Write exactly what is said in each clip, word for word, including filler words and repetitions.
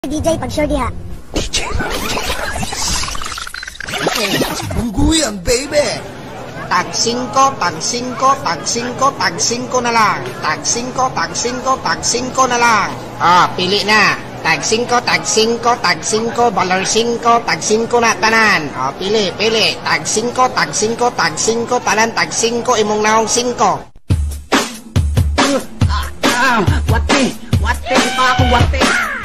D J pag sure diha. Unggu yan, baby. Tag singko, tag singko, tag singko, tag singko na lang. Tag singko, tag singko, tag singko na lang. Oh, pili na. Tag singko, tag singko, tag singko, balar singko, tag singko na tanan. Oh, pili, pili. Tag singko, tag singko, tag singko, tanan, tag singko, imong naong singko. Uh, ah, ah, wate, wate, pa ako wate.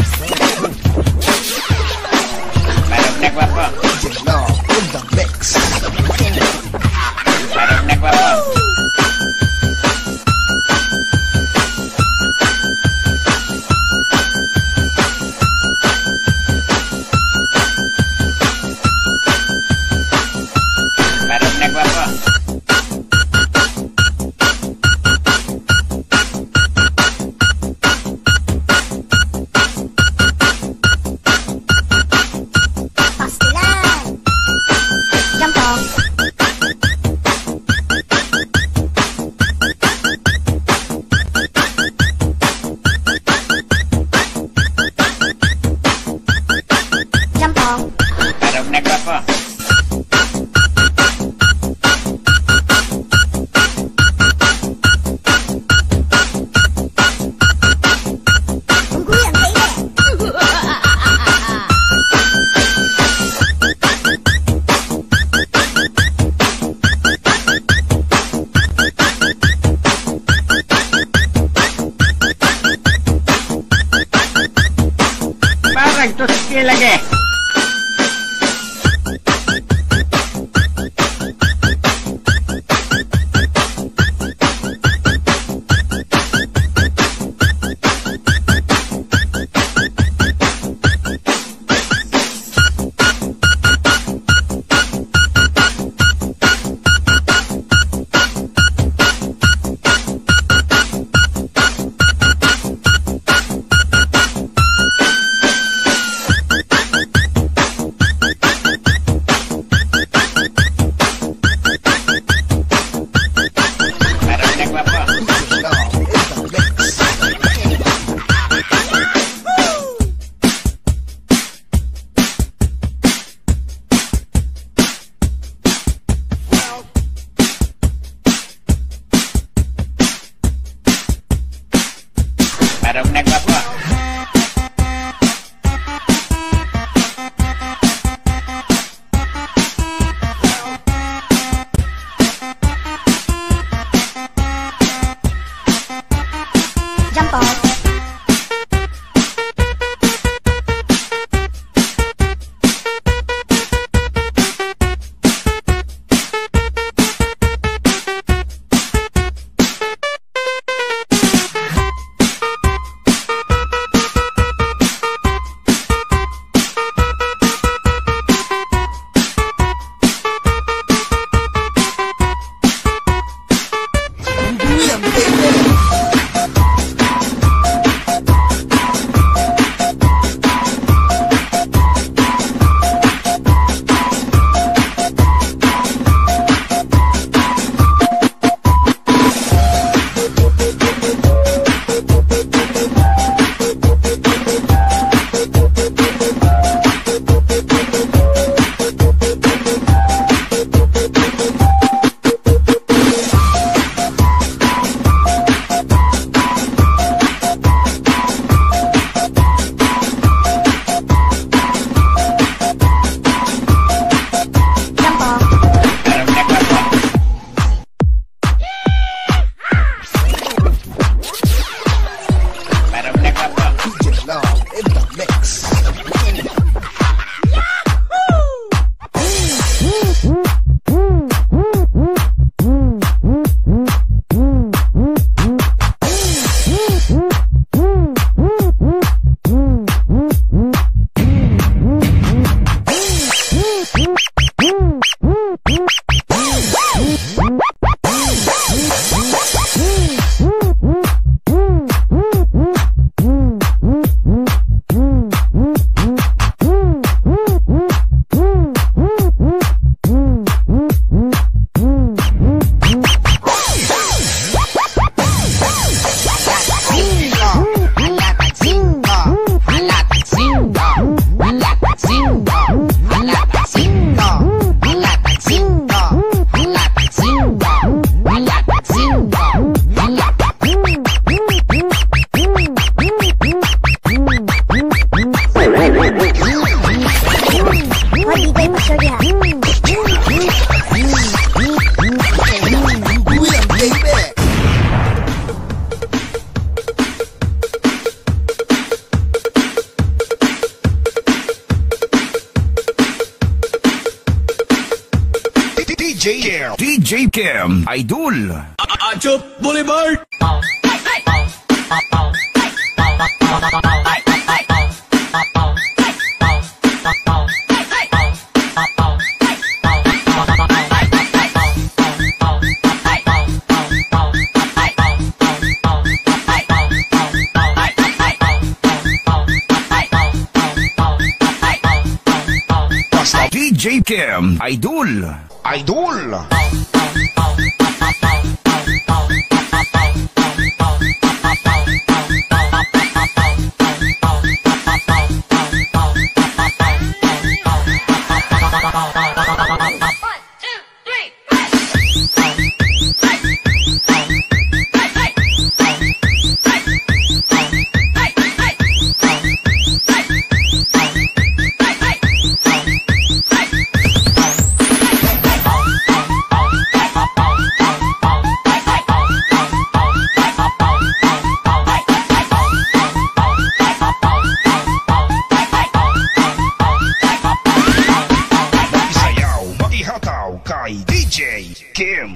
Baroknek wapo. Jello in the mix. Baroknek wapo. Baroknek wapo. Pastilan. Jampong. Jampong. Baroknek wapo. Unggu yan, baby. Parang to skill lagi. J Kim. D J Kim, Idol. Achop Boulevard. D J Kim, Idol. Idol. Makisayaw, makihataw kay D J Kim.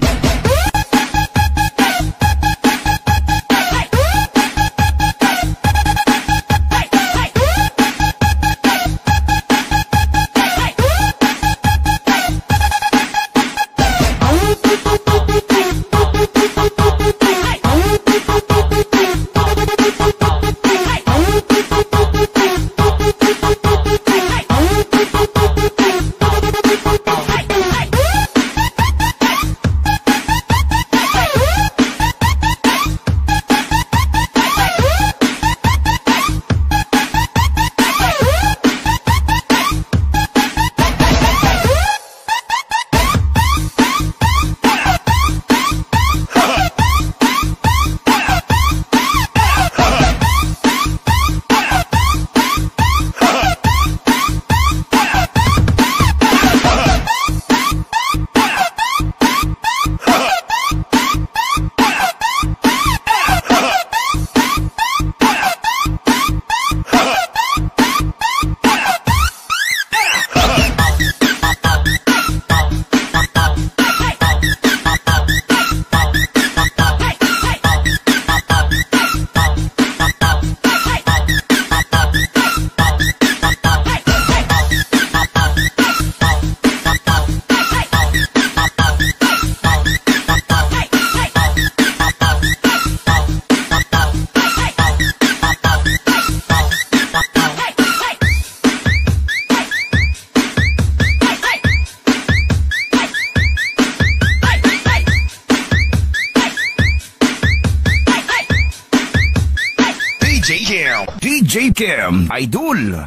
D J Kim, Idol.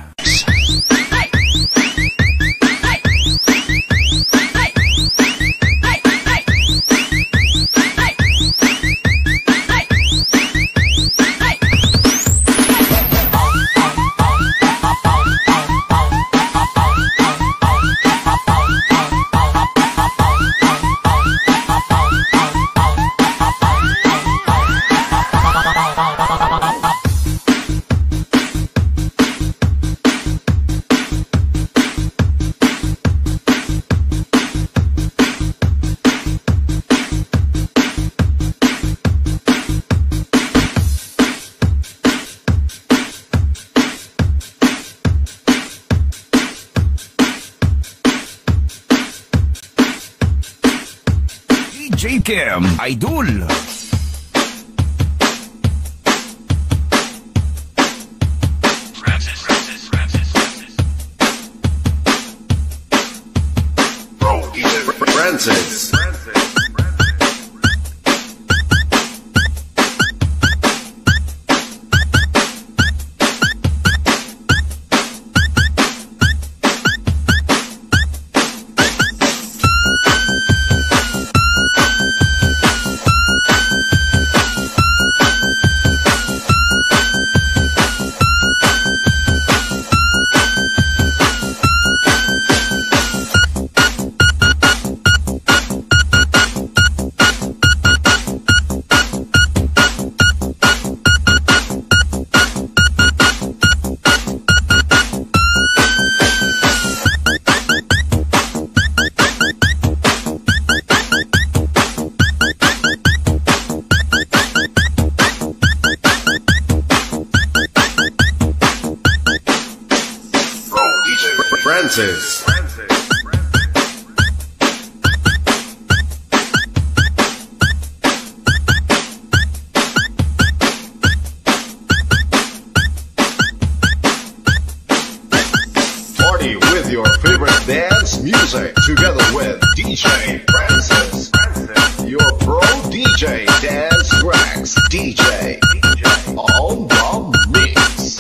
D J Kim, Idol. Francis. Francis. Party with your favorite dance music together with D J Francis. Your pro D J dance tracks D J on the mix.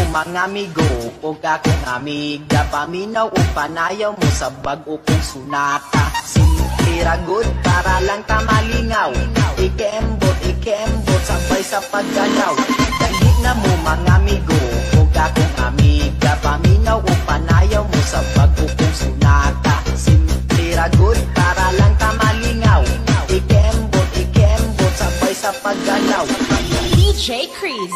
mga amigo o akong amiga, paminaw o panayaw mo sa bag-o kong sunata. Simple ra good para lang ta malingaw, ikembot ikembot sabay sa paggalaw. Dali na mo mga amigo o akong amiga, paminaw o panayaw mo sa bag-o kong sunata. Simple ra good para lang ta malingaw, ikembot ikembot sabay sa paggalaw. D J Crease.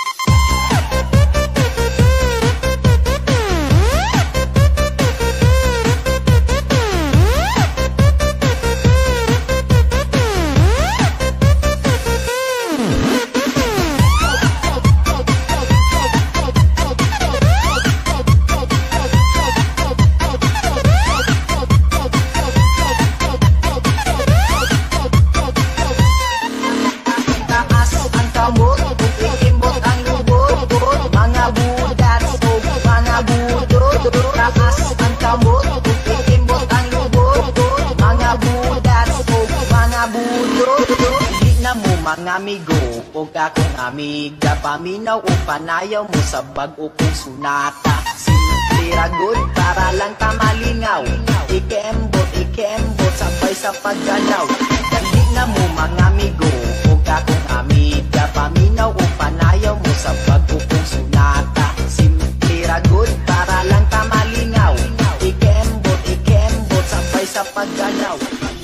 Mga amigo o akong amiga, paminaw o panayaw mo sa bag-o kong sunata. Simple ra good para lang ta malingaw, ikembot ikembot sabay sa paggalaw. Dali na mo mga amigo o akong amiga, paminaw o panayaw mo sa bag-o kong sunata. Simple ra good para lang ta malingaw, ikembot ikembot sabay sa paggalaw.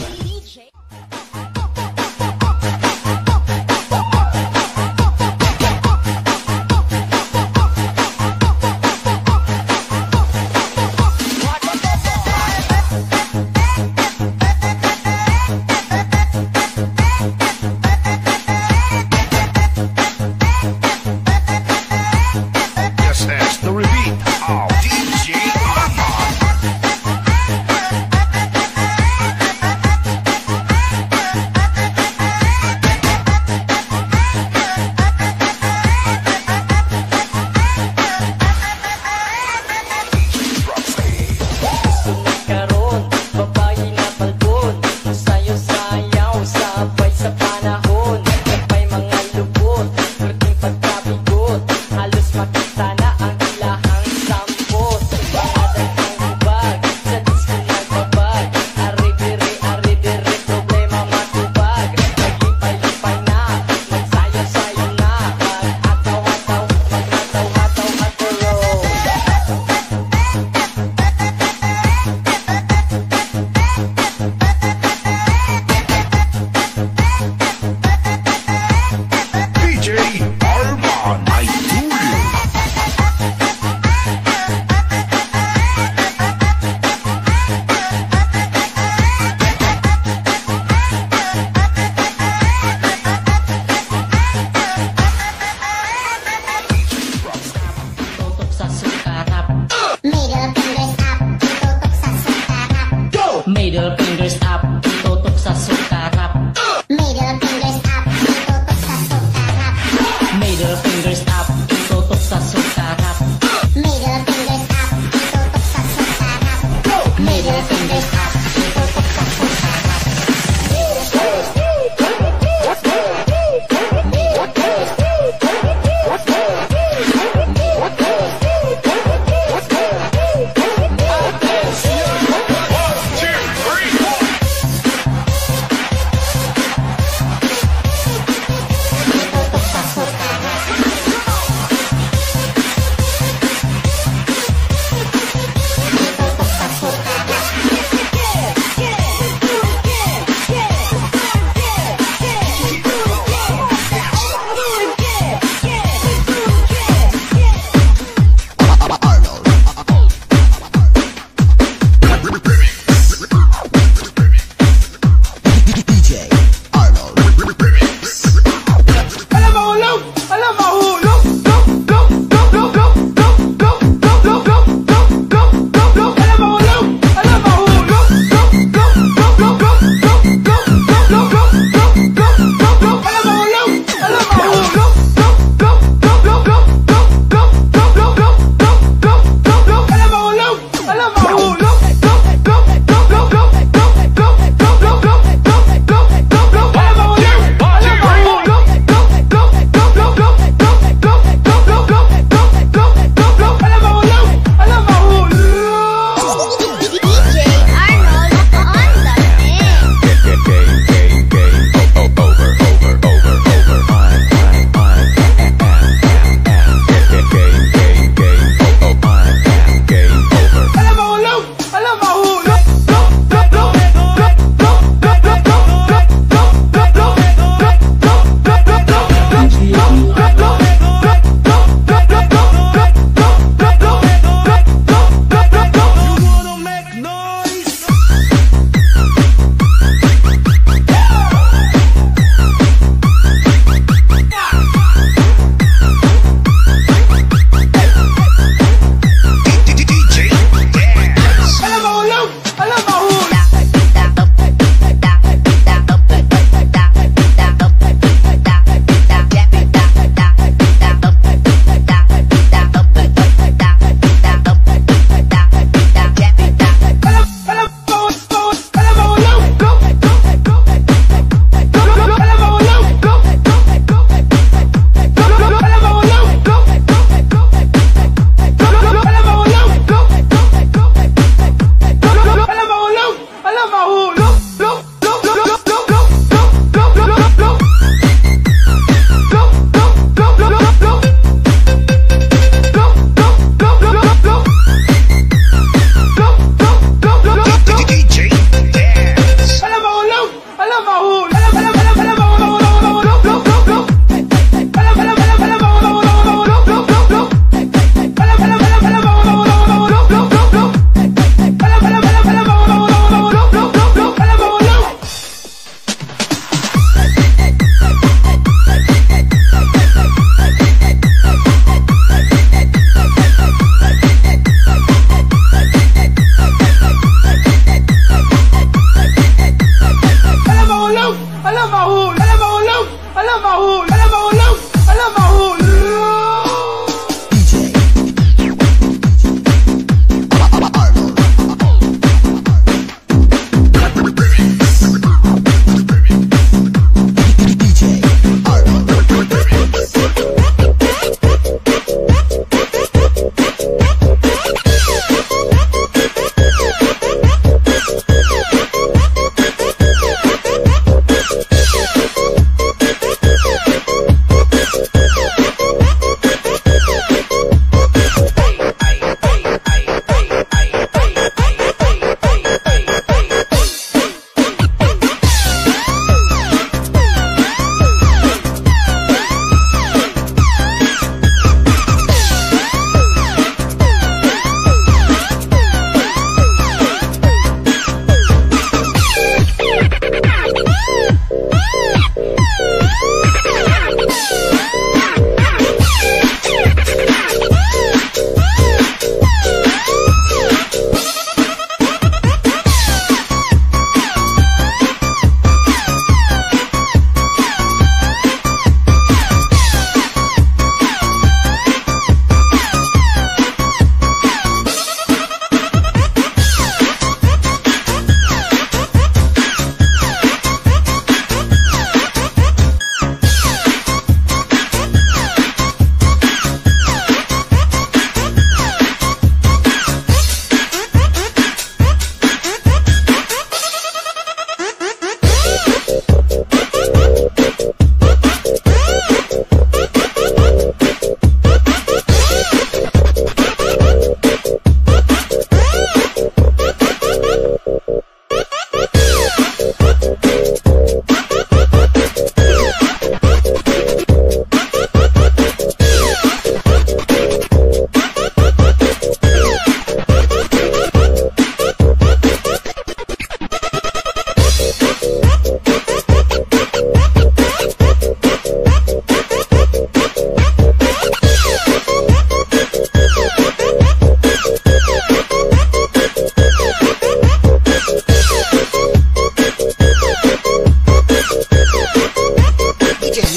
Middle fingers up, tutok sa sukarap. Middle fingers up, tutok sa sukarap. Middle fingers up, tutok sa sukarap. Middle fingers up, tutok sa sukarap. Middle fingers up, tutok sa sukarap.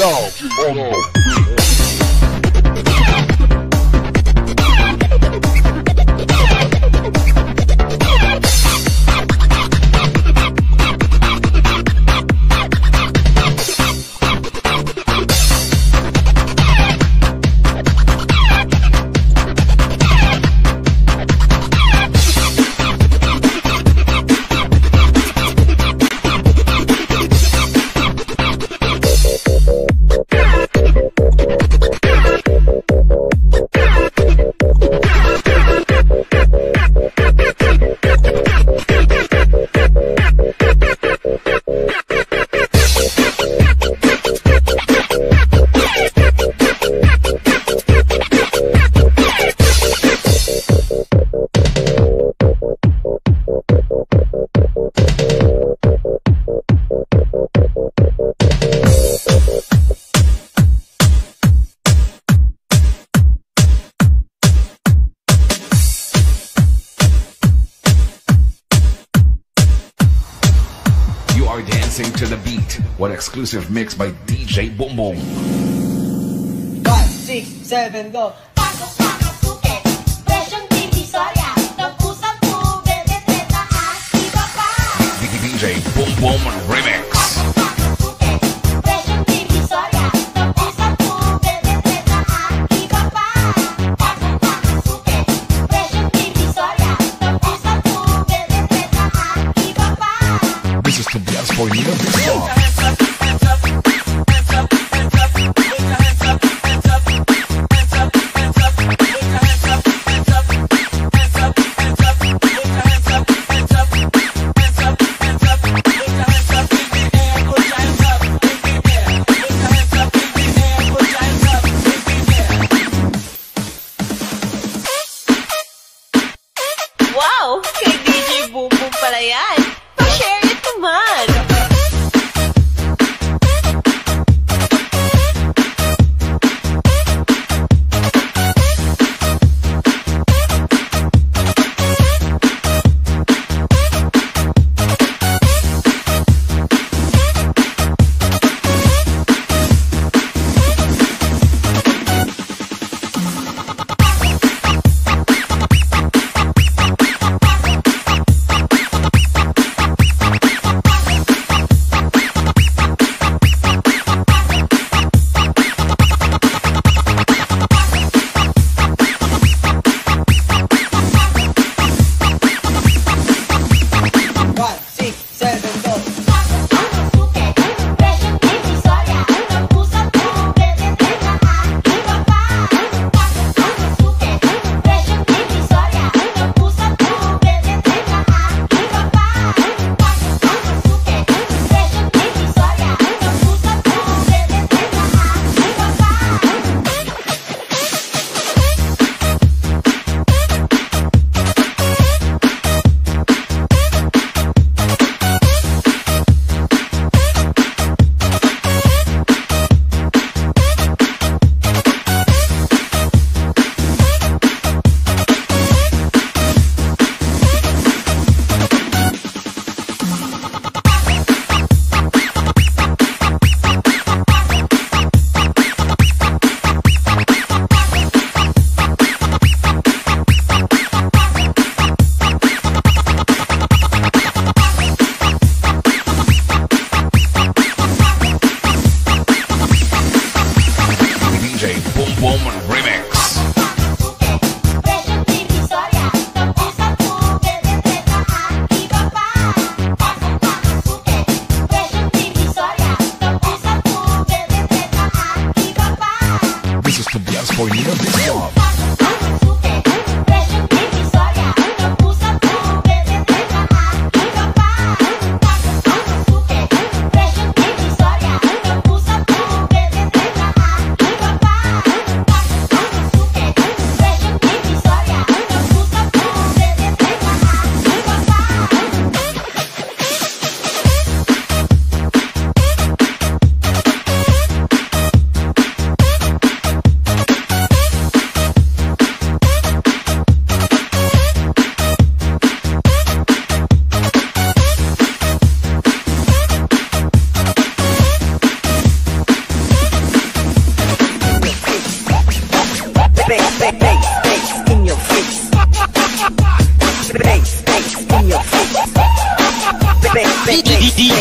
love on the to the beat. One exclusive mix by D J Boom Boom. five, six, seven, go. Pasok na kasuke, presyong divisoria, nag-usap po, bebe, teta, at iba pa. D J Boom Boom Remix. Pasok na kasuke, presyong divisoria, nag-usap po, bebe, teta, at iba pa. Pasok na kasuke, presyong divisoria, nag-usap po, bebe, teta, at iba pa. This is to dance for you. Wow! Kay D J Boom Boom pala yan! Pa-share it naman!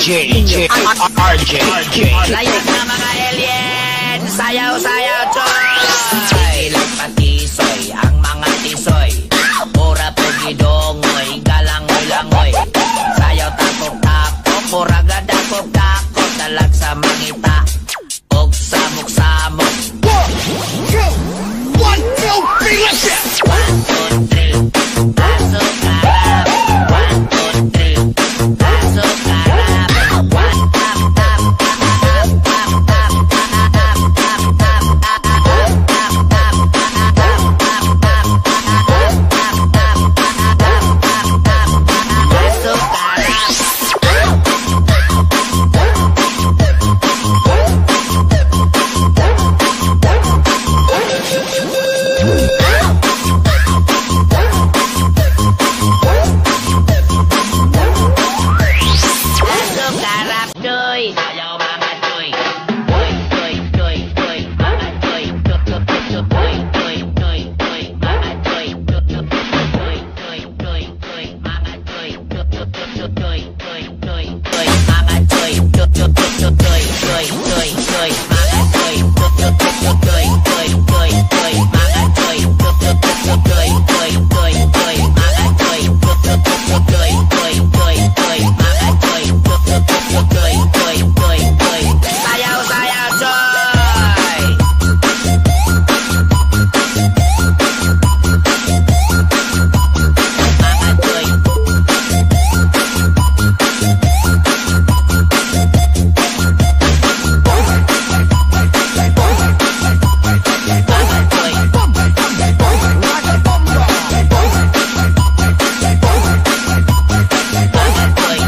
D J R J. Layas na mga alien, sayaw-sayaw choy. Ilang patisoy, ang mga tisoy. Pura pugidongoy, galangoy-langoy. Sayaw tapok-tapok, pura gadakok-dakok. Talag sa mangita, og samok-samok. One, two, three, let's go! One, two, three, pasok karap. One, two, three, pasok karap. One, tap, tap, tap, tap, tap, tap, tap, tap, tap, tap, tap, tap, pasok karap. Pasok karap, cuy. Ayaw mga cuy. Cuy, cuy, cuy, cuy, mga cuy. Cuy, cuy, cuy, cuy, cuy, cuy, cuy, mga cuy. Cuy, cuy, cuy, cuy, cuy, cuy, mga cuy. Cuy, cuy, cuy, cuy, cuy, cuy, cuy, mga cuy. Cuy, cuy, cuy, cuy, cuy, cuy, cuy, mga cuy. Cuy, cuy, cuy, cuy, cuy, cuy, cuy, mga cuy. Cuy, cuy, cuy, cuy, cuy, cuy, cuy, mga cuy. Cuy, cuy, cuy, cuy, cuy, cuy, cuy, mga cuy. Cuy, cuy, cuy, cuy, cuy, cuy, cuy. Sayaw, sayaw, choy! Mga cuy. Mga cuy. Mga cuy.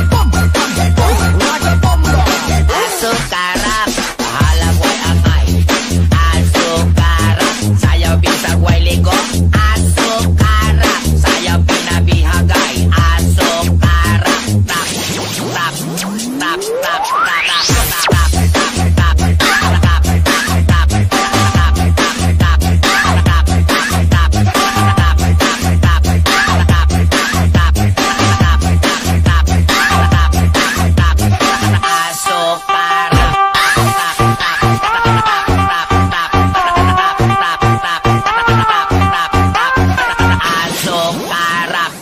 Asok karap, halang way angay. Asok karap, sayaw bisag way ligo. Asok karap, sayaw pinabihagay. Asok karap, tap, tap, tap, tap, tap, tap, tap, tap, tap, tap, asok karap. Asok karap.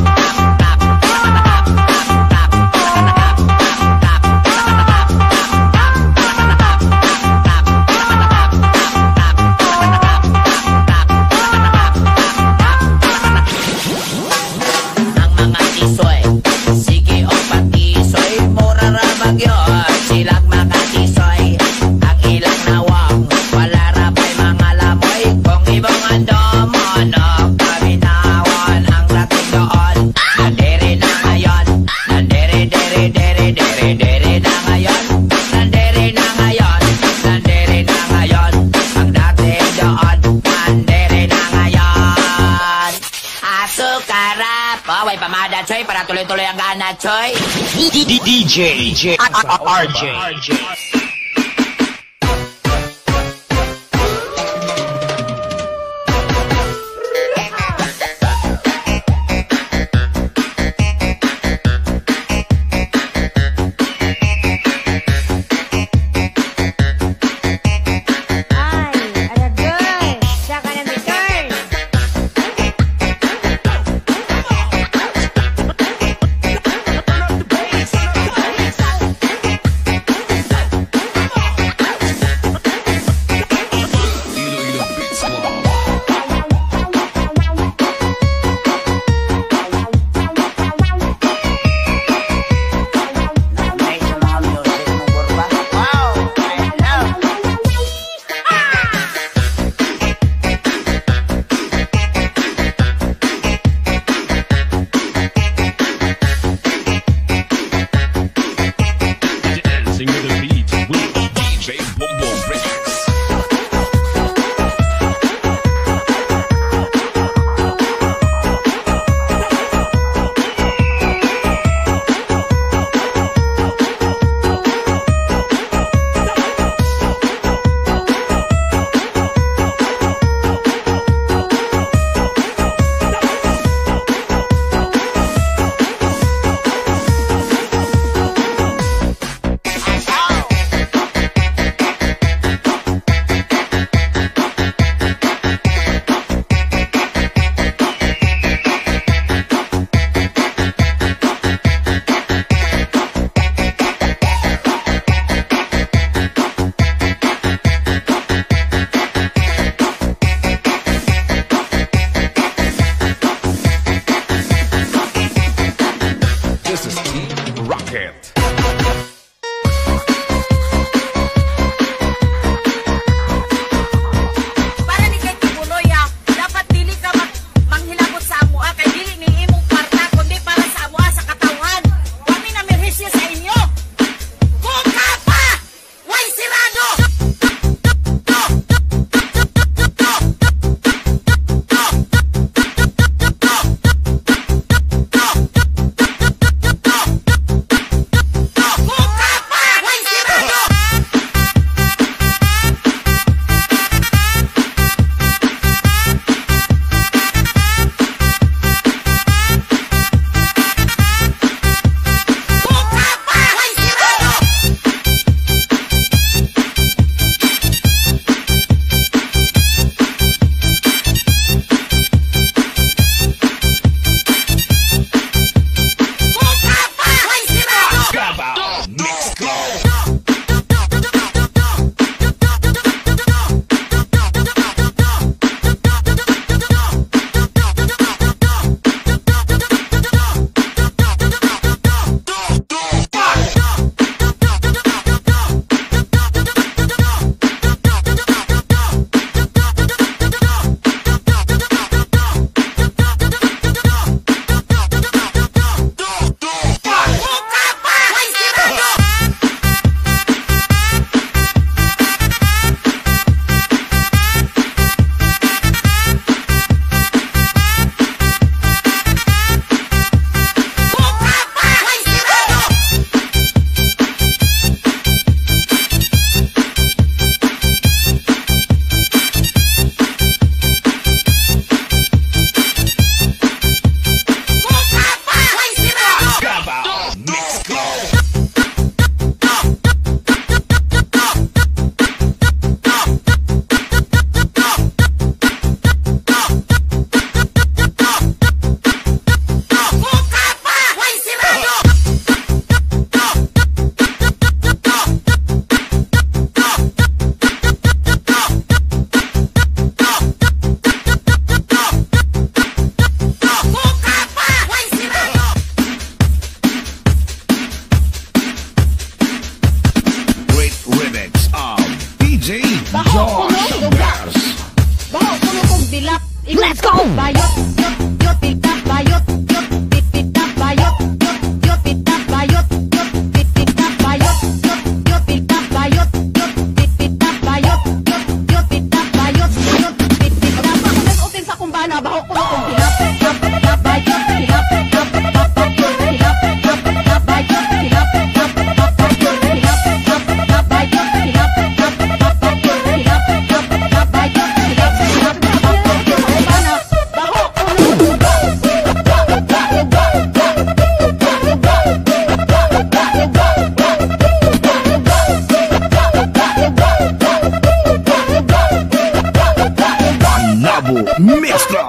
Ang mga tisoy, sige o patisoy, mura ra bagyo, silang mga tisoy. Ang ilang nawang, wala ra ba'y mga lamoy. Kung ibang andomo, no, kaminawan ang rating doon. Nandere na ngayon, nandere, dere, dere, dere, dere na ngayon. Nandere na ngayon, nandere na ngayon. Ang dating doon, nandere na ngayon. Asok karap, oh, way pamada, choy, para tuloy-tuloy ang gana, choy. D J R J. Ay, aragay. Saka na may turn. Let's go! Bayot, yot, yot, pitap, bayot, yot, pit, pitap, bayot, yot, yot, pitap, bayot, yot, pit, pitap, bayot, yot, yot, pitap, bayot, yot, pit, pitap, bayot, yot, yot, pitap, bayot, yot, pit, pitap. Nag-utin sa kumbana, baho ko na kung hilap, tap, tap, bayot, hilap, tap, tap, bayot, hilap, tap, tap, bayot, hilap, tap, tap, bayot, hilap, tap, tap, bayot, hilap, tap, tap, bayot, hilap, tap, tap, bayot, hilap, hilap, Mixcloud.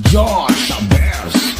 Josh Bears.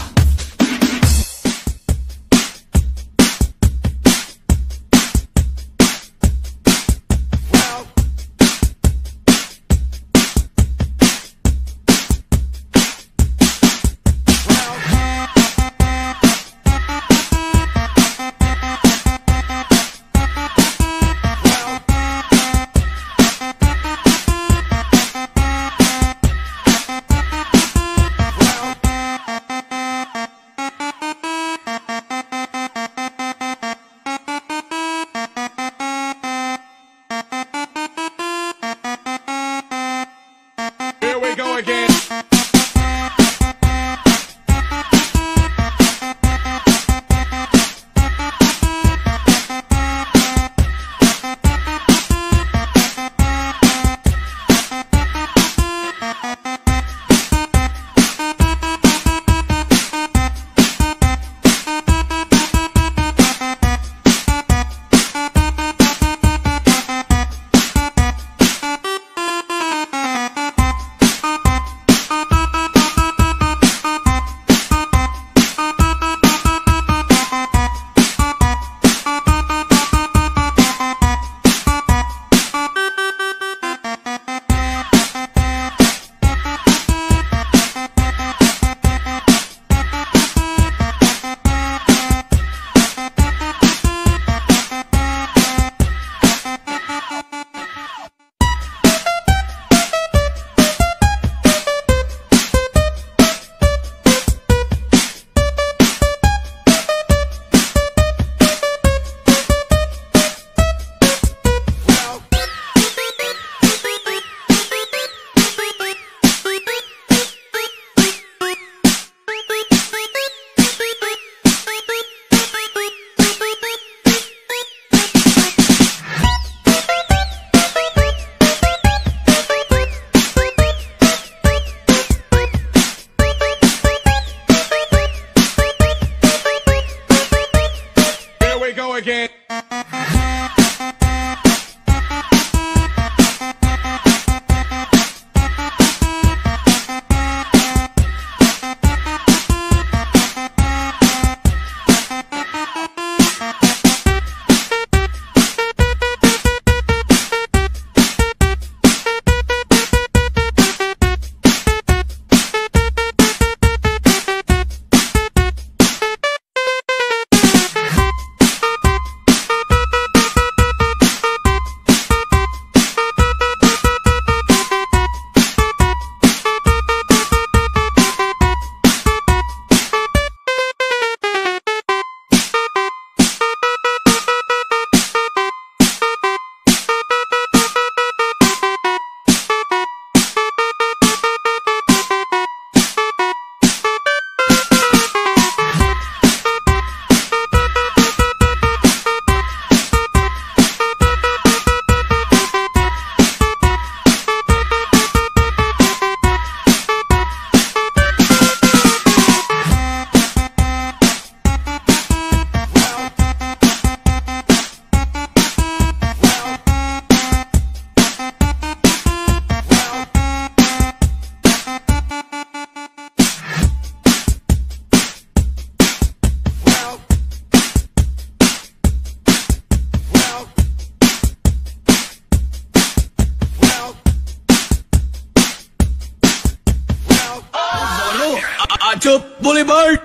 Chup Boulevard.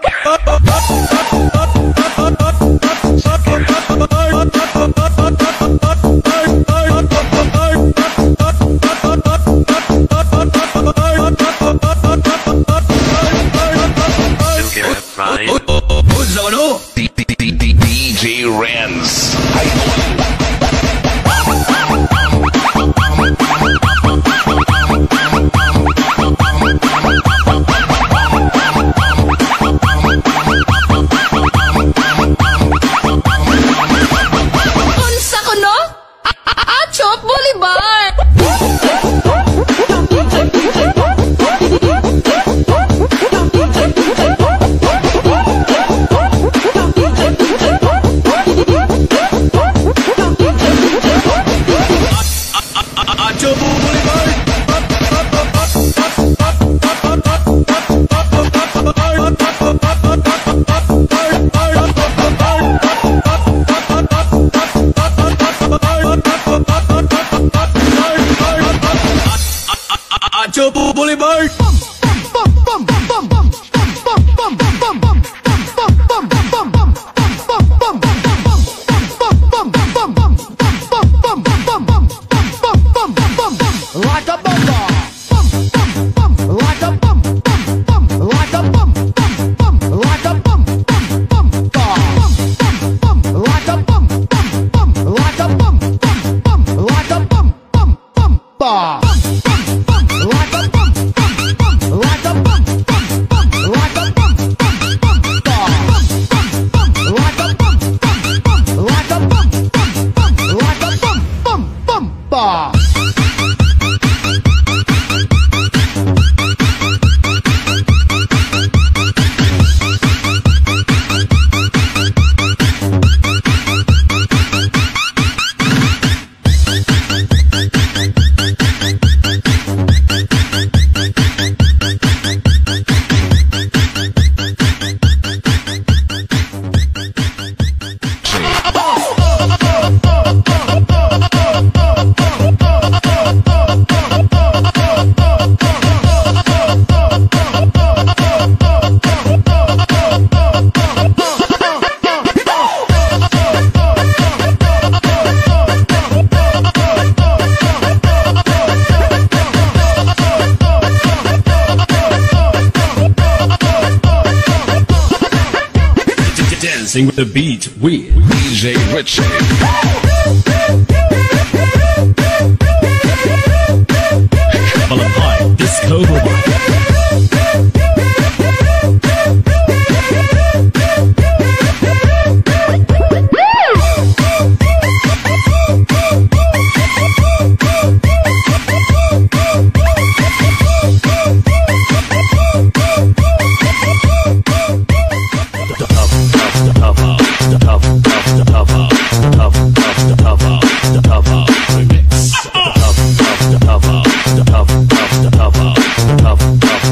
Who's the one? D J Renz. Unsa ko no? Achop Boulevard. Dancing with the beat with D J Richie. High Disco remix.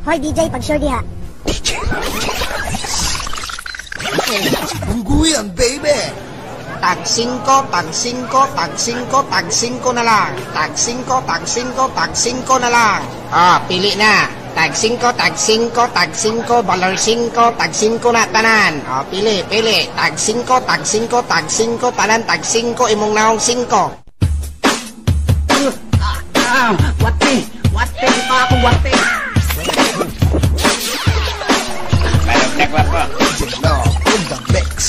Hoy D J, pag-sure diha. Ungguyan, baby! Tag singko, tag singko, tag singko, tag singko na lang. Tag singko, tag singko, tag singko na lang. Ah, pili na. Tag singko, tag singko, tag singko, baler singko, tag singko na tanan. Ah, pili, pili. Tag singko, tag singko, tag singko, tanan, tag singko, imong naong singko. Ah, wati, wati pa ako wati. Barog na gwapo. No, in the mix.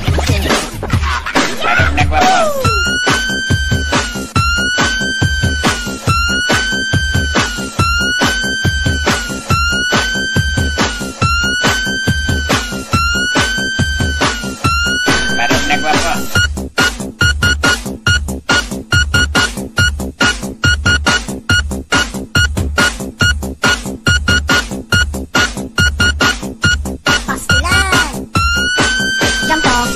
Barog na gwapo. Barog na gwapo. Pastilan! Jump off.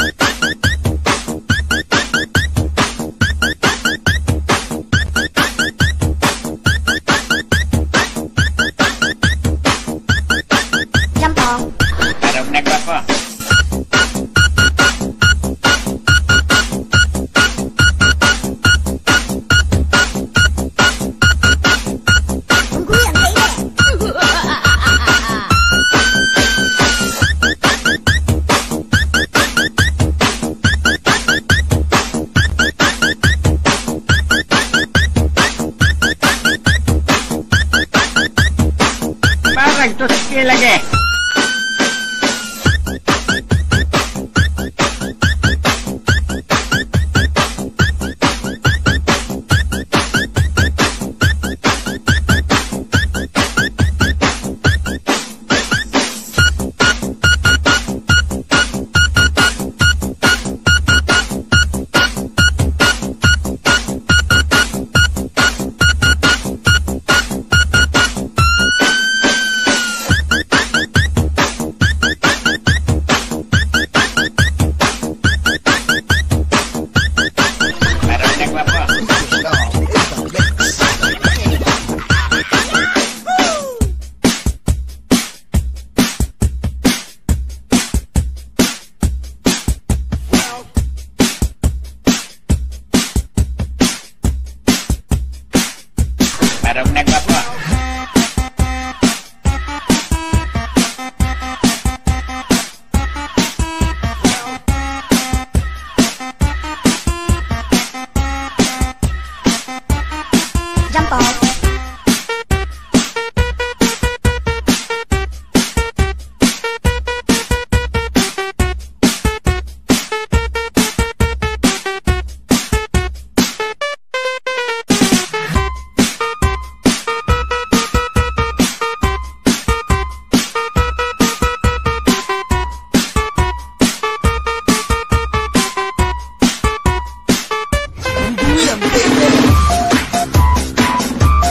Jump off. Barog na gwapo. Ungguyan, baby! Barag to skill lagi. Barog na gwapo. No, in the mix. Barog na gwapo. Jump off. Ungguyan, baby!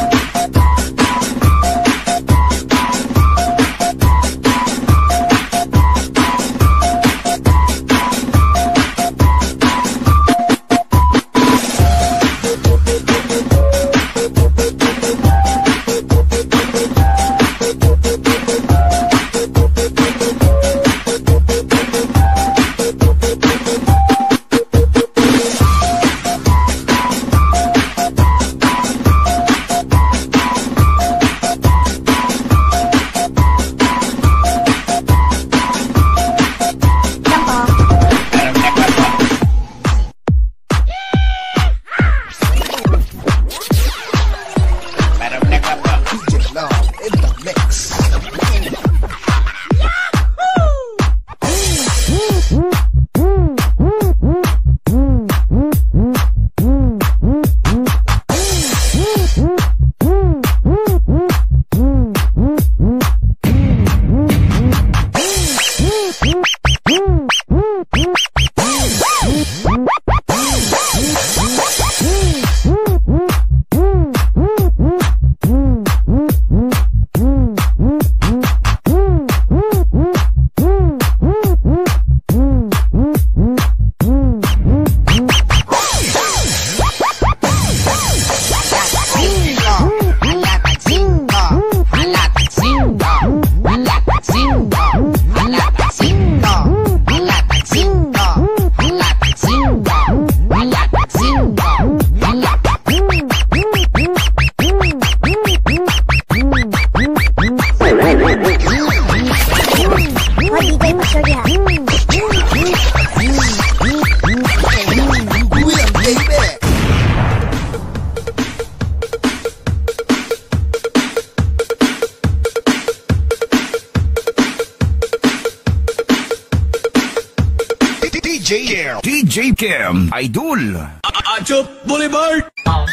J Cam, D J Cam, Idol. Achop Boulevard.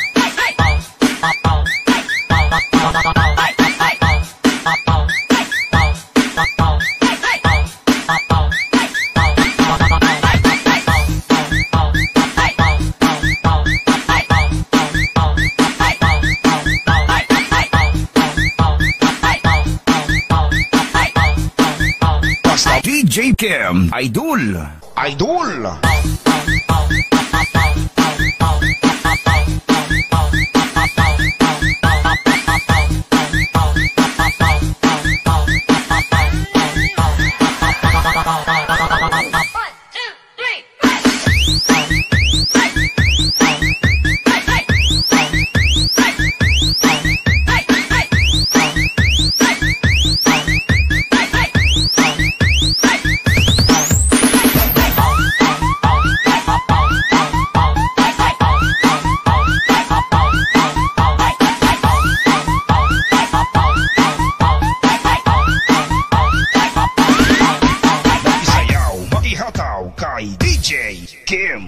D J Cam, Idol. Idol. Isayaw, makihataw kay D J Cam.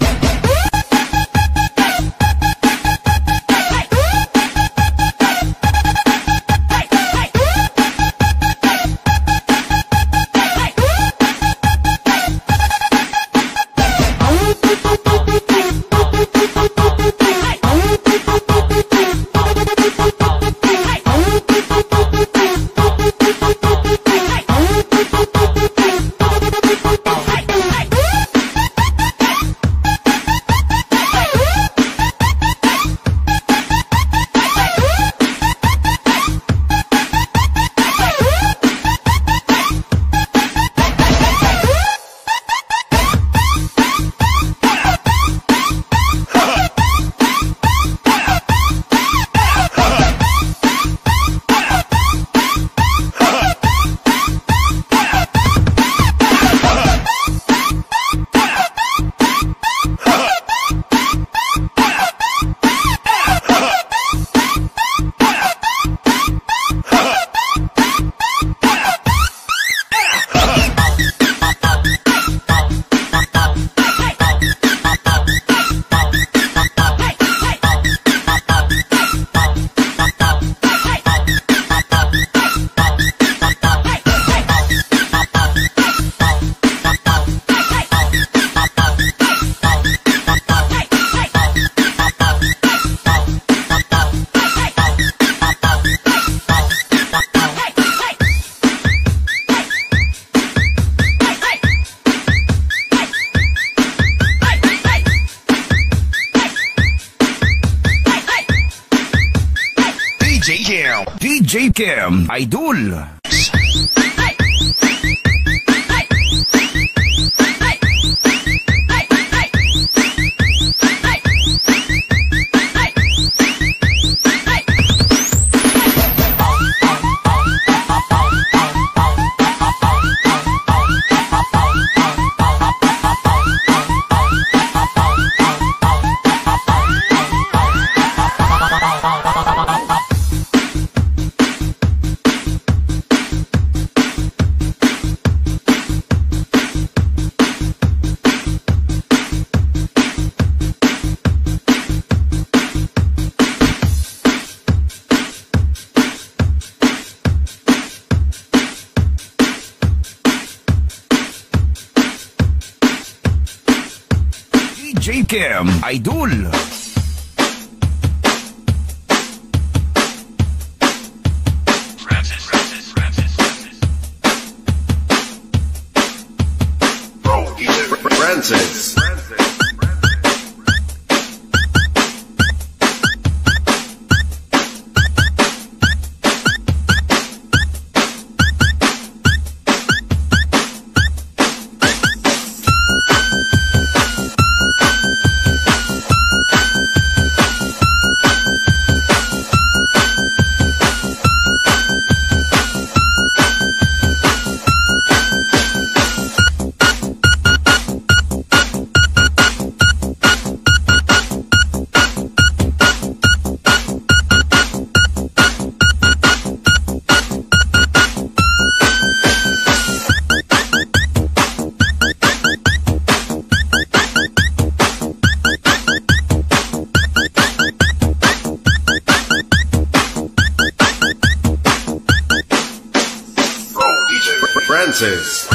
D J Cam, D J Cam, Idol. D J Cam, Idol. Francis. Francis.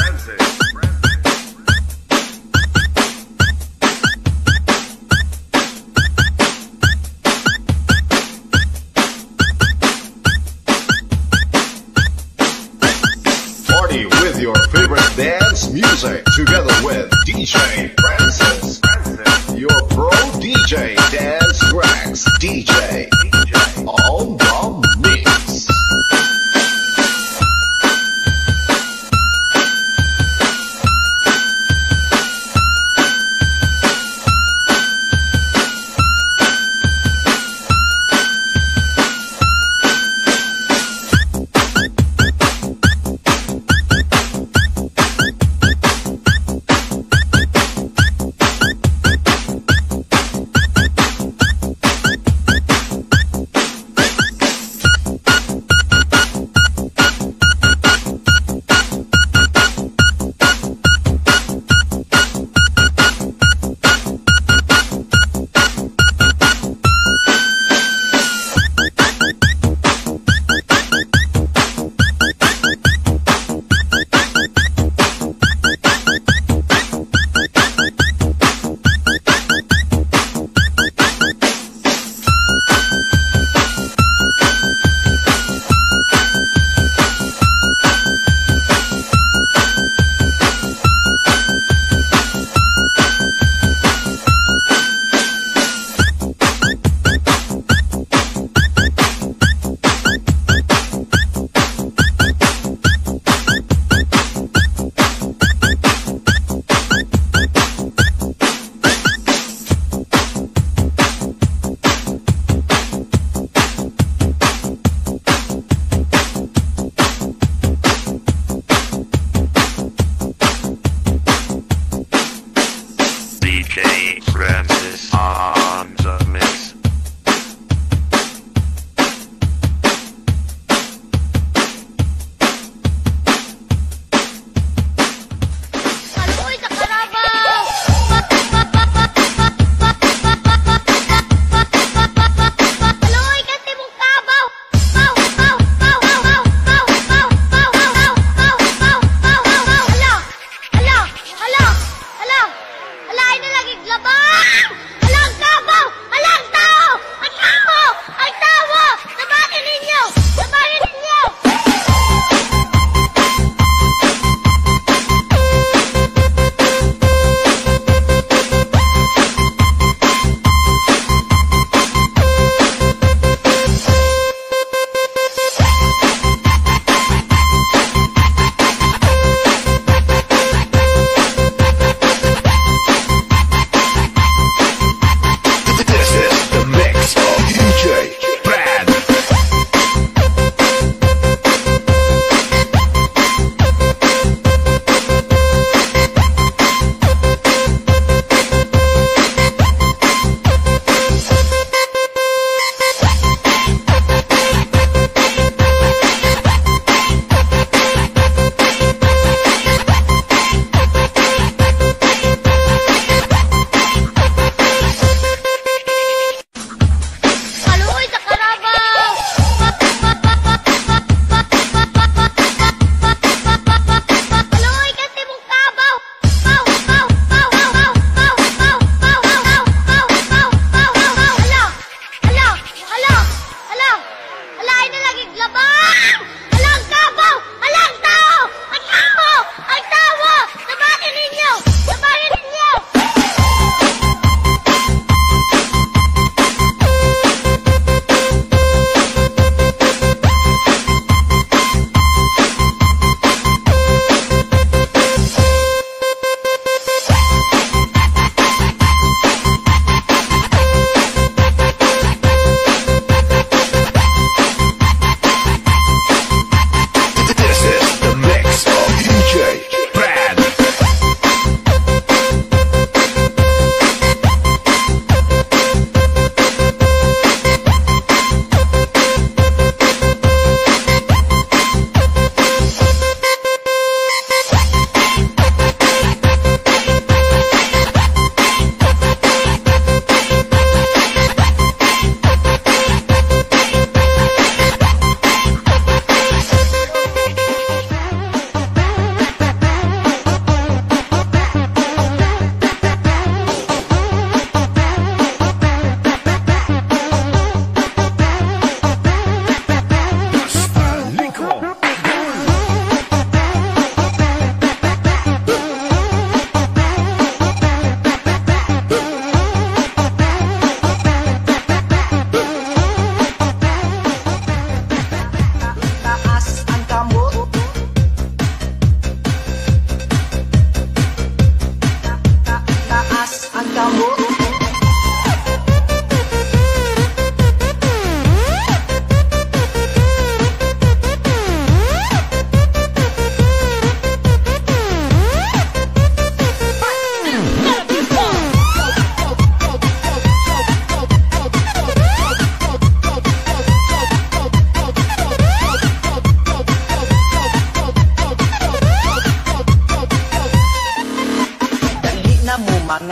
Party with your favorite dance music together with D J Francis. Your pro D J Dance Rex D J on the mix.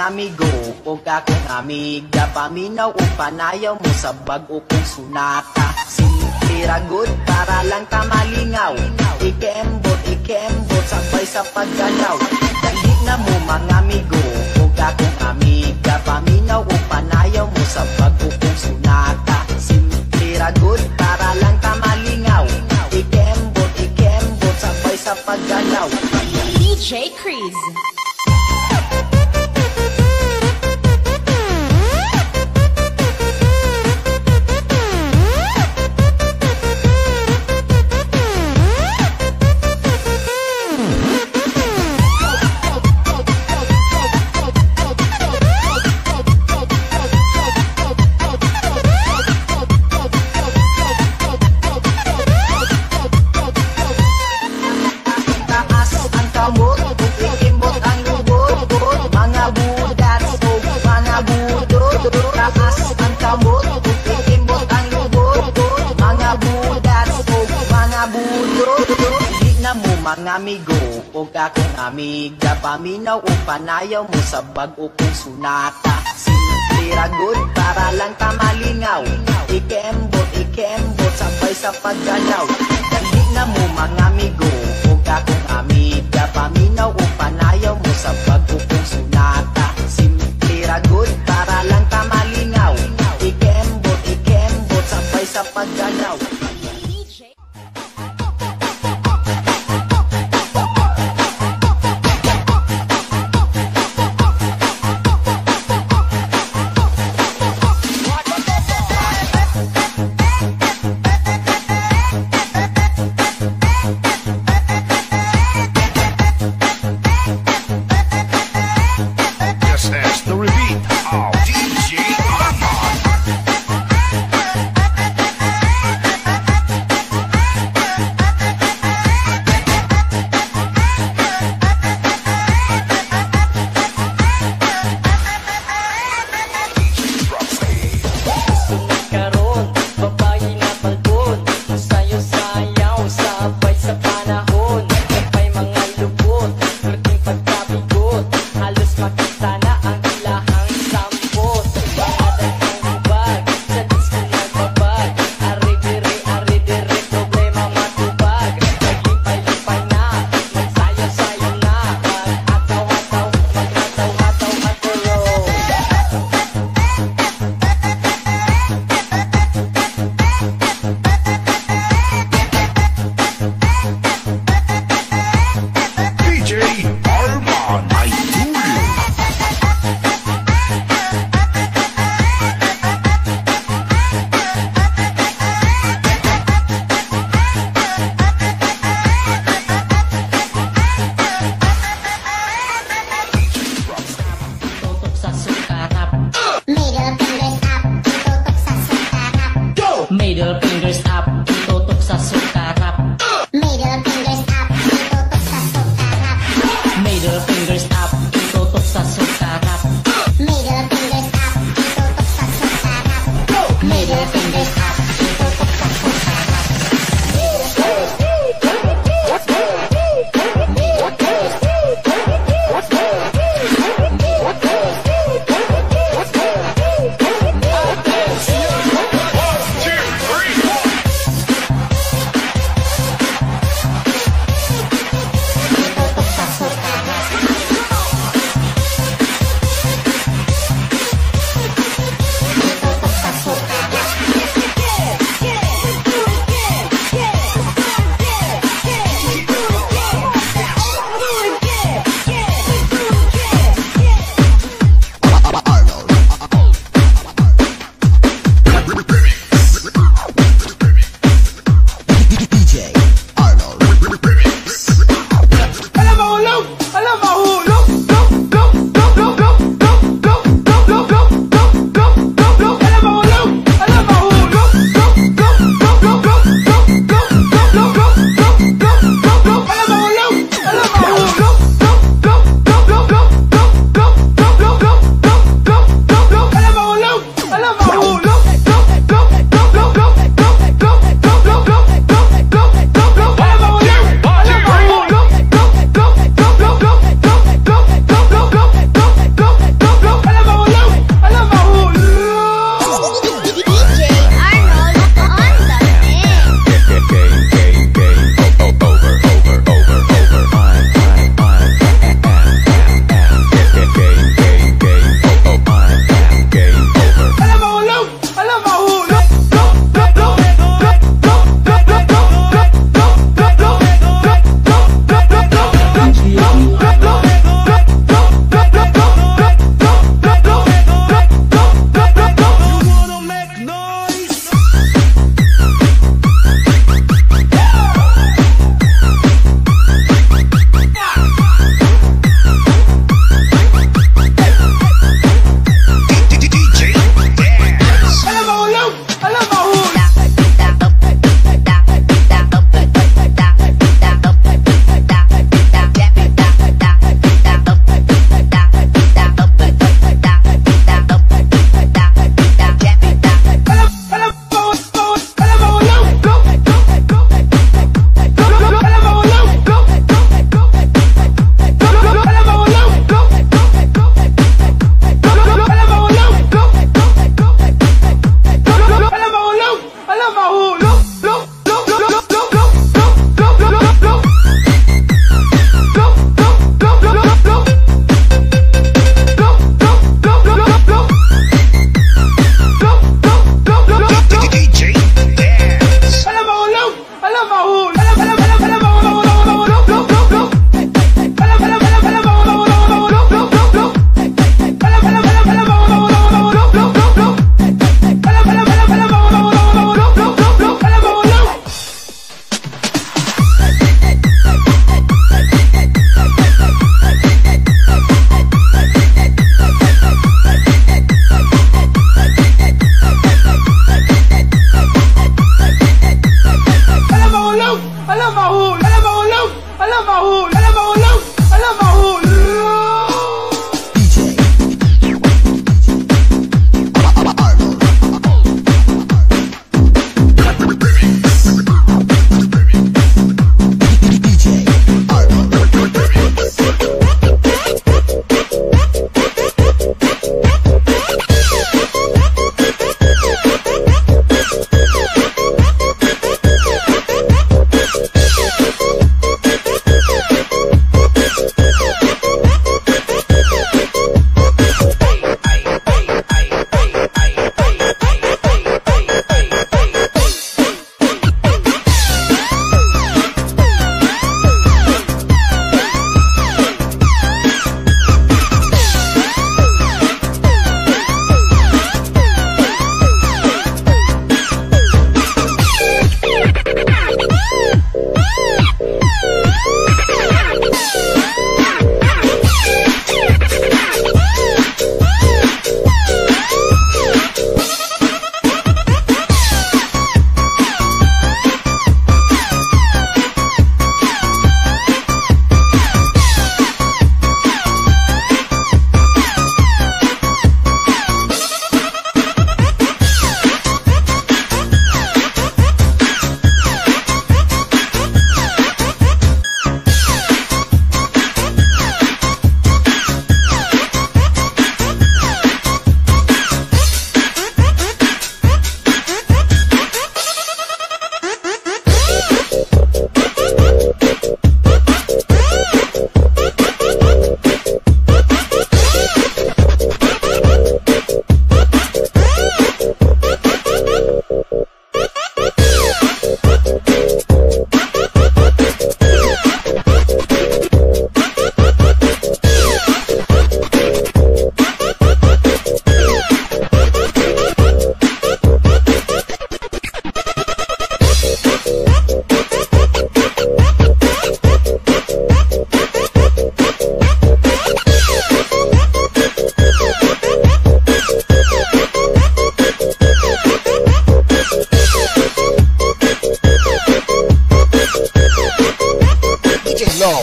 amigo o kakong amiga, paminaw o panayaw mo sa bag-o kong sunata. Simple ra good para lang ta malingaw, ikembot ikembot sabay sa paggalaw. Dali na mo mga amigo o kakong amiga, paminaw o panayaw mo sa bag-o kong sunata. Simple ra good para lang ta malingaw, ikembot ikembot sabay sa paggalaw. D J Chris. Mga amigo o kakong amiga, paminaw o panayaw mo sa bag-o kong sunata. Simple ra good para lang ta malingaw, ikembot ikembot sabay sa paggalaw. Dali na mo mga amigo o kakong amiga, paminaw o panayaw mo sa bag-o kong sunata. Simple ra good para lang ta malingaw, ikembot ikembot sabay sa paggalaw.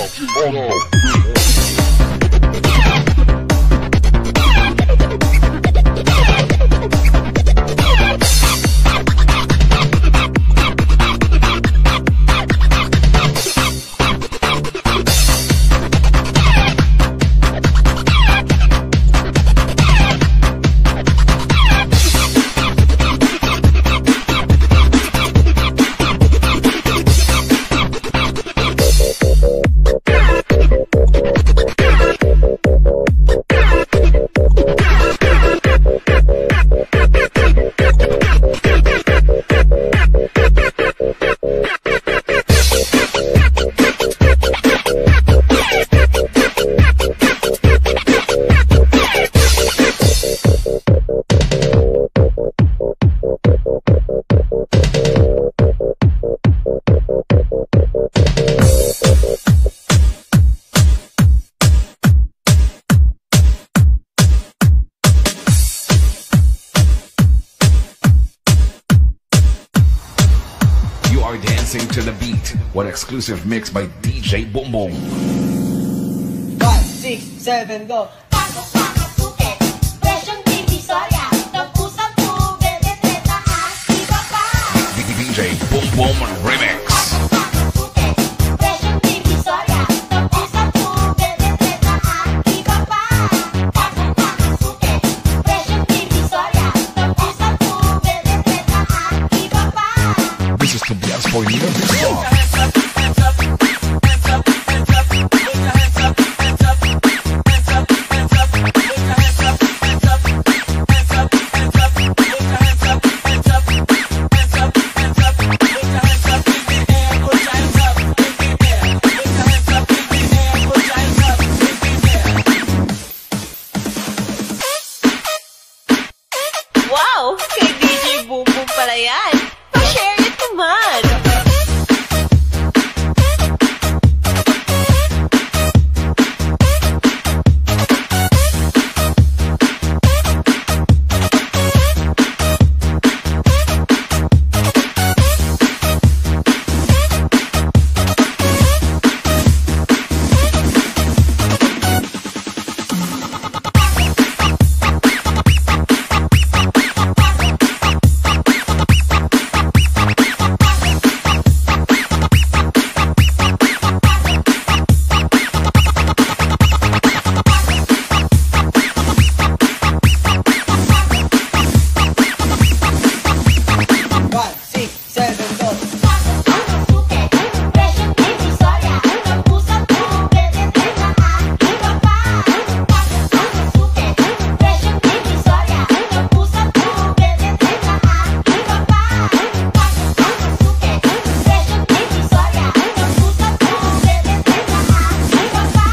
Dancing to the beat. One exclusive mix by D J Boom Boom. five, six, seven, go. Pasok ka sa suke, presyong divisoria, nag-usap mo, bebe, treta, at iba pa. D J Boom Boom Remix. Pasok ka sa suke, presyong divisoria, nag-usap mo, bebe, treta, at iba pa. Pasok ka sa suke, presyong divisoria, nag-usap mo, bebe, treta, at iba pa. This is to blast for you this song. Wow! Kay D J Boom Boom pala yan. Pa-share it naman! five, six, seven, go. Pasok ka sa suke, presyong divisoria, nag-usap mo, bebe, treta, at iba pa. Pasok ka sa suke, presyong divisoria, nag-usap mo, bebe, treta, at iba pa. Pasok ka sa suke, presyong divisoria, nag-usap mo, bebe, treta, at iba pa.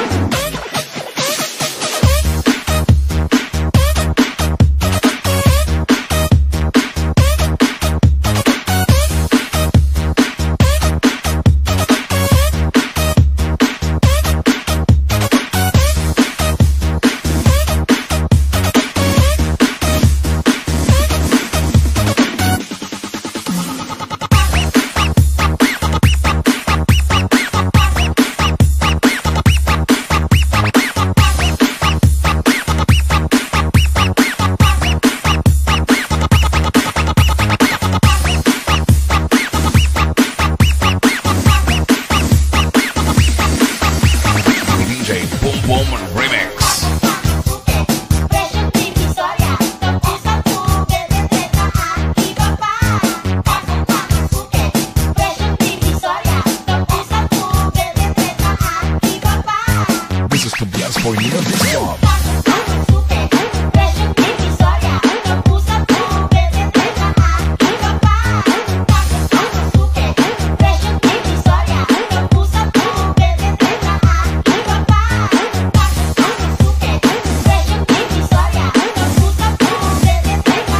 D J Boom Boom Remix. Presyong divisoria, nag-usap mo, bebe, treta, at iba pa. Pasok ka sa suke, presyong divisoria, nag-usap mo, bebe, treta, at iba pa. This is to blast for you this song. Pasok ka sa suke, presyong divisoria, nag-usap mo, bebe, treta, at iba pa. Pasok ka sa suke, presyong divisoria, nag-usap mo, bebe, treta, at iba pa. Pasok ka sa suke, presyong divisoria, nag-usap mo, bebe, treta,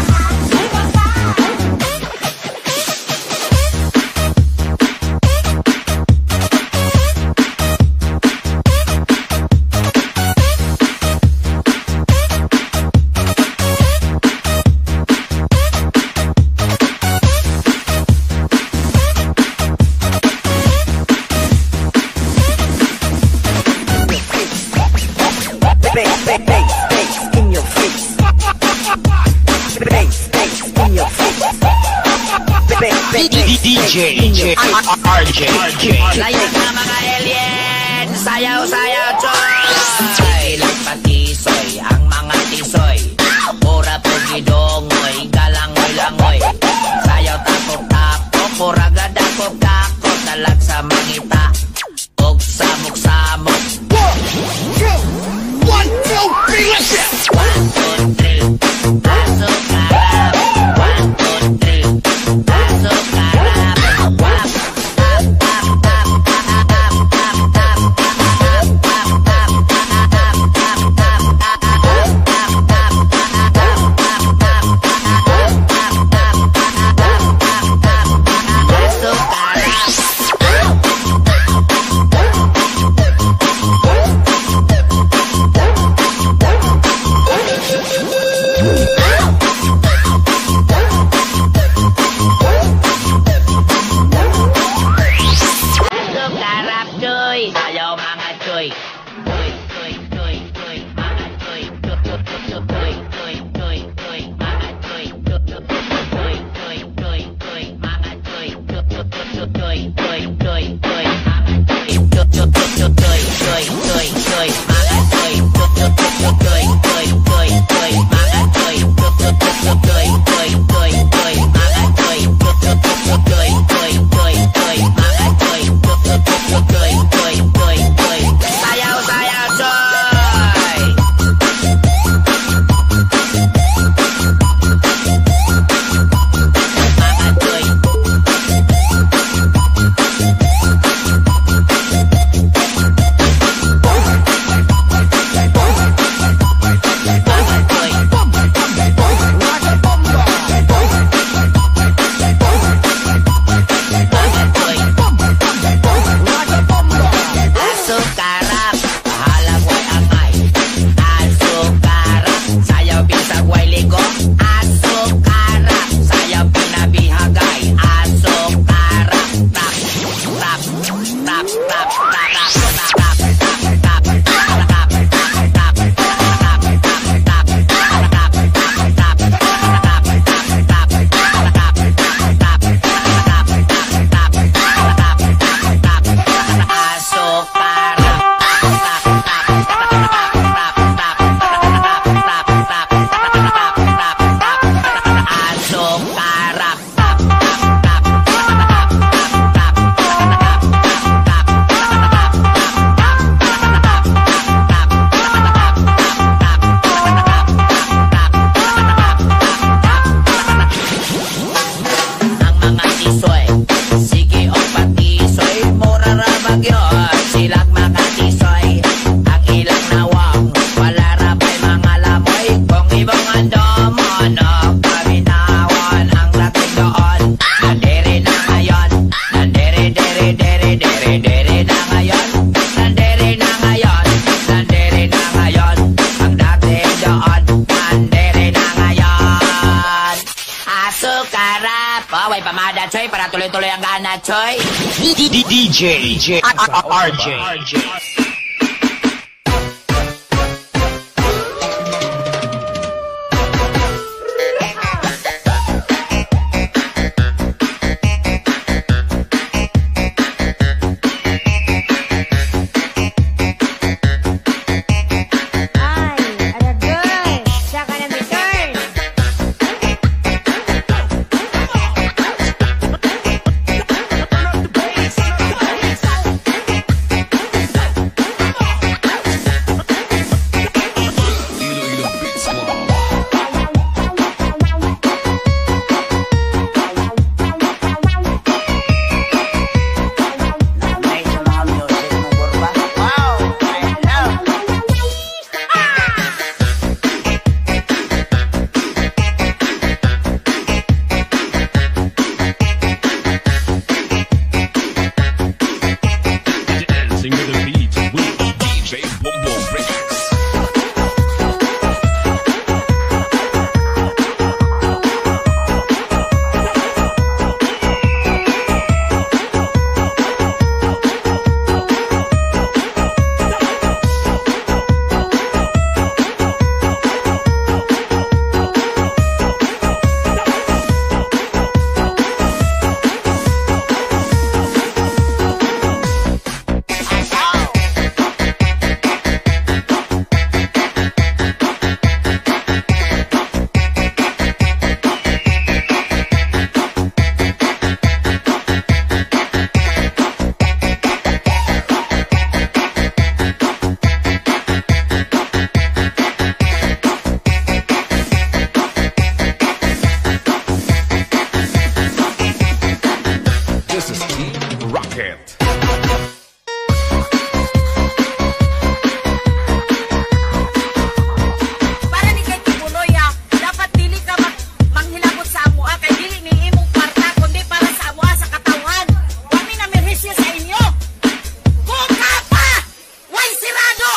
at iba pa. D J R J. Layas na mga alien, sayaw-sayaw choy. Ilang patisoy, ang mga tisoy. Pura pugidongoy, galangoy-langoy. Sayaw tapok-tapok, pura gadakop-dakop. Talag sa mangita, og samok-samok. One, two, three, let's go! One, two, three, pasok karap. One, two, three, pasok karap. Wap, tap, tap, tap, tap, tap, tap, tap, tap, tap, tap, tap, pasok karap. Pasok karap, cuy. Ayaw mga cuy. Cuy, cuy, cuy, cuy, mga cuy. Cuy, cuy, cuy, cuy, cuy, cuy, mga cuy. Cuy, cuy, cuy, cuy, cuy, cuy, mga cuy. Cuy, cuy, cuy, cuy, cuy, cuy, mga cuy. Cuy, cuy, cuy, cuy, cuy, cuy, cuy, mga cuy. Cuy, cuy, cuy, cuy, cuy, cuy, cuy, mga cuy. Cuy, cuy, cuy, cuy, cuy, cuy, cuy, mga cuy. Cuy, cuy, cuy, cuy, cuy, cuy, cuy, mga cuy. Cuy, cuy, cuy, cuy, cuy, cuy, cuy. Sayaw, sayaw, choy! Mga cuy. Mga cuy. Mga cuy. Asok karap, halang way angay. Asok karap, sayaw bisag way ligo. Asok karap, sayaw pinabihagay. Asok karap, tap, tap, tap, tap, tap, tap, tap, tap, tap, asok karap. Asok karap. Ang mga tisoy, sige o patisoy, mura ra bagyo, silag mga tisoy. Ang ilang nawang, wala ra pa'y mga lamoy. Kung ibang andomon, o kaminawan, ang dating doon. Nandere na ngayon, nandere, dere, dere, dere, dere na ngayon. Nandere na ngayon, nandere na ngayon. Ang dating doon, nandere na ngayon. Asok karap, oh, way pamada choy, para tuloy-tuloy ang gana choy. D J R J. Ay, aragay. Saka na may turn. versus Team Rocket. Para ni kay Tibuloy ha, dapat dili ka mag manghilabot sa amo kay dili ni imong kwarta kundi para sa amo sa katawan. Kami na merhisya sa inyo. Buka pa! Way sirado!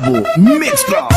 Nabo Mix Club.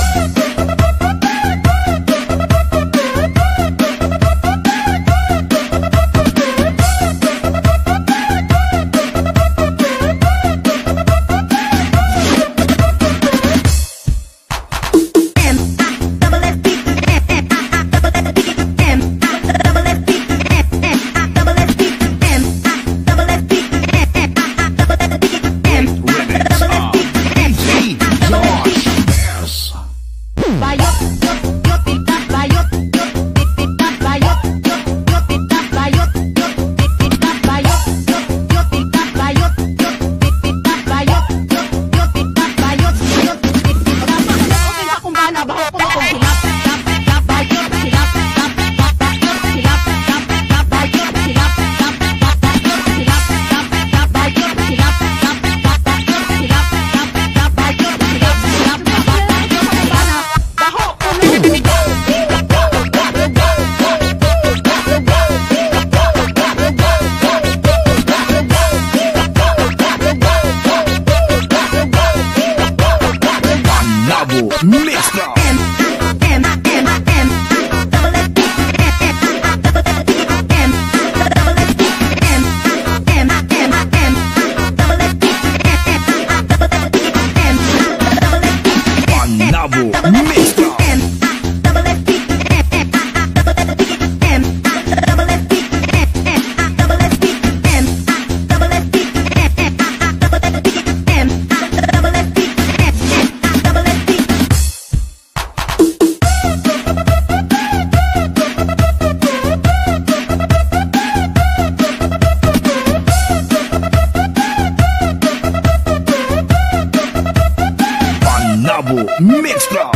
Mix Club. Nabo Mix Club. Nabo Mix Club.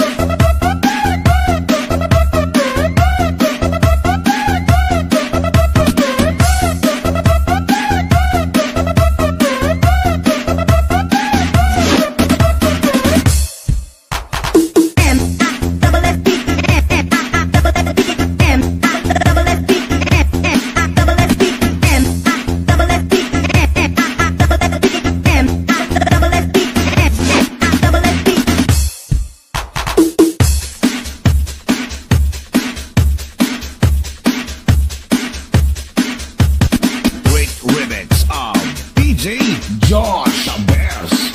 Josh Bears.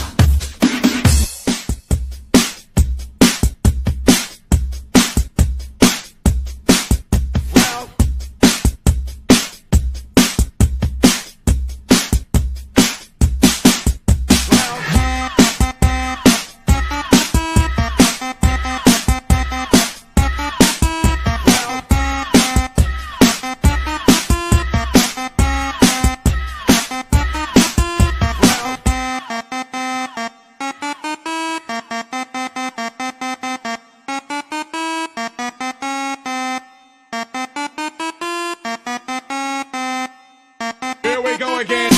Here we go again.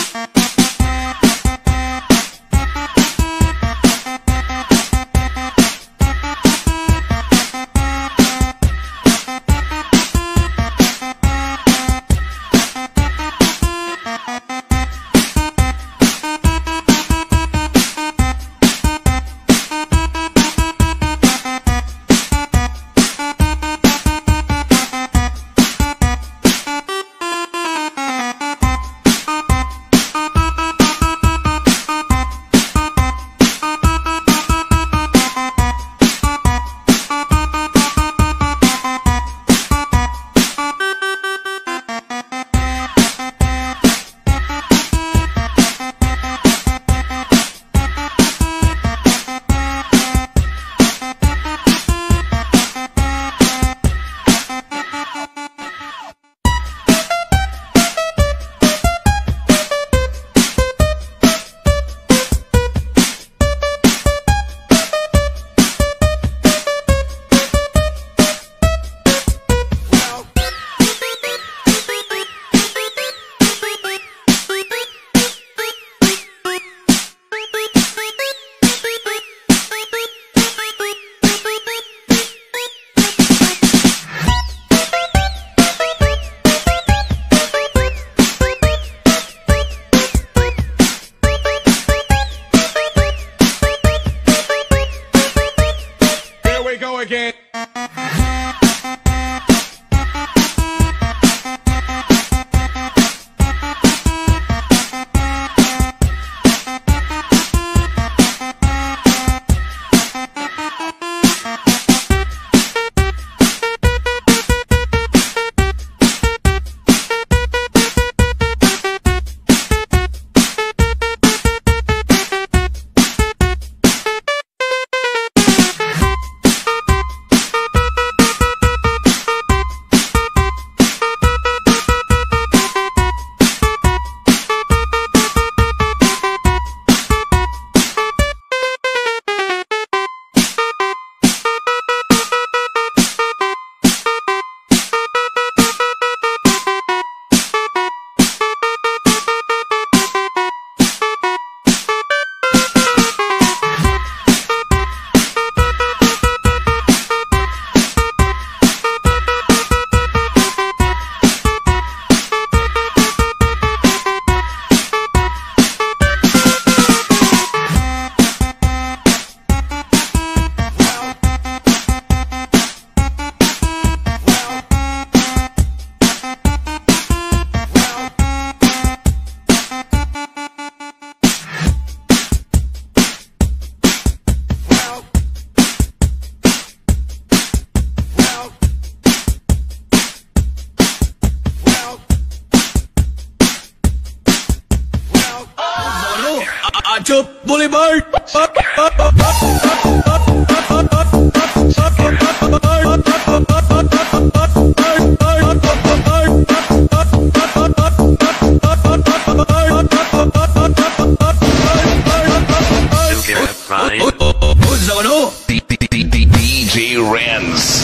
Acho Boulevard. Who's the one? D J Renz.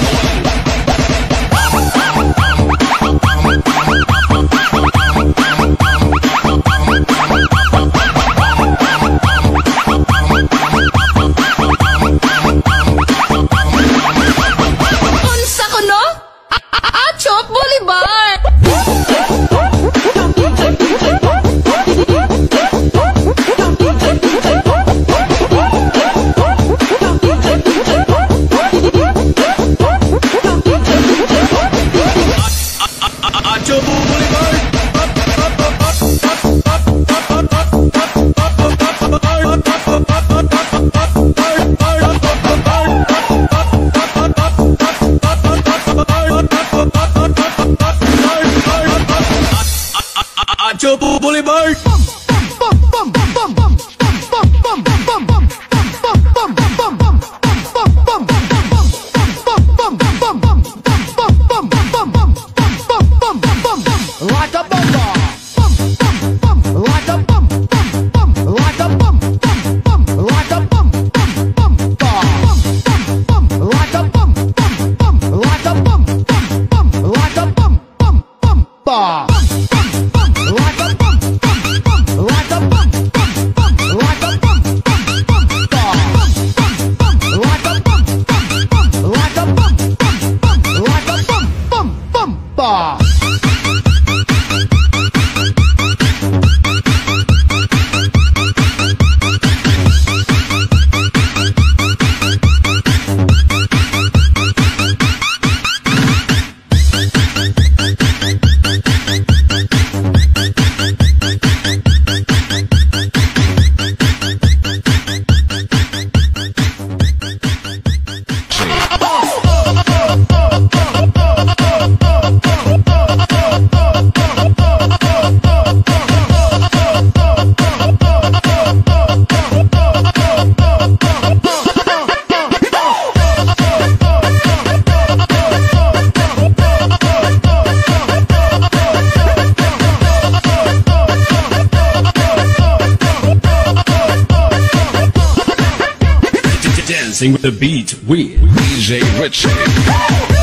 Unsa ko no? Achok Boulevard. Acho Boulevard. Acho Boulevard. Like a bomber. Like a bum. Like a bum. Like a bum. Like a bum. Like a bum. Like a bum. Bar. Like a bum. Like a bum. Like a bum. Bar. Like a bum. Like a bum. Like a bum. Bum bum bar. Dancing with the beat with D J Richie.